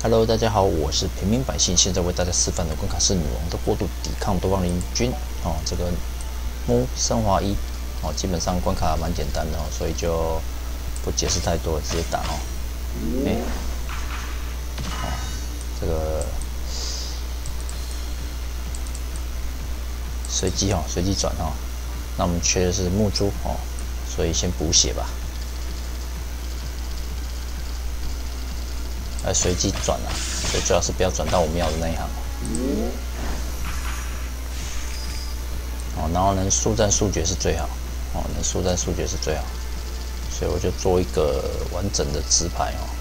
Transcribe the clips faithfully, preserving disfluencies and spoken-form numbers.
Hello，大家好，我是平民百姓，现在为大家示范的关卡是女王的过度抵抗多方联军哦。这个木升华一哦，基本上关卡蛮简单的哦，所以就不解释太多，直接打哦。哎、欸，哦，这个随机哦，随机转哦。那我们缺的是木珠哦，所以先补血吧。来随机转啊，所以最好是不要转到我们要的那一行。哦，然后能速战速决是最好。哦，能速战速决是最好。所以我就做一个完整的直排哦。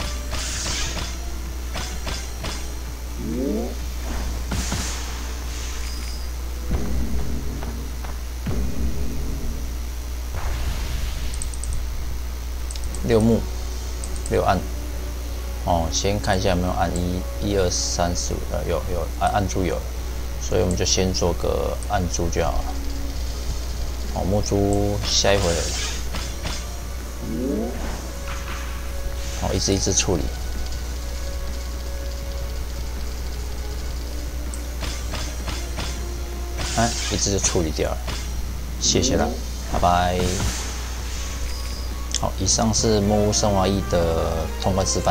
六木，六按。哦，先看一下有没有按一、一二三四五，呃，有有按按珠有了，所以我们就先做个按珠就好了。哦，木珠下一回合，哦，一只一只处理，哎，一只就处理掉了，谢谢了，拜拜。好，以上是木屋升华一的通关示范。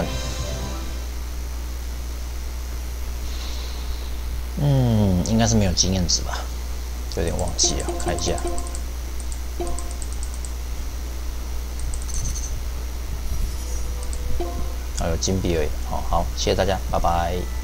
嗯，应该是没有经验值吧，有点忘记了，看一下。还有金币而已。好好，谢谢大家，拜拜。